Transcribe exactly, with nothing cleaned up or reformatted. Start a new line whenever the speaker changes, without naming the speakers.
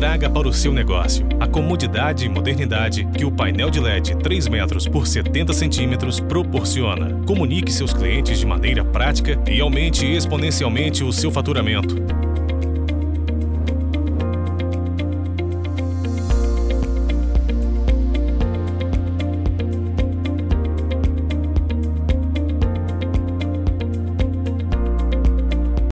traga para o seu negócio a comodidade e modernidade que o painel de L E D três metros por setenta centímetros proporciona. Comunique seus clientes de maneira prática e aumente exponencialmente o seu faturamento.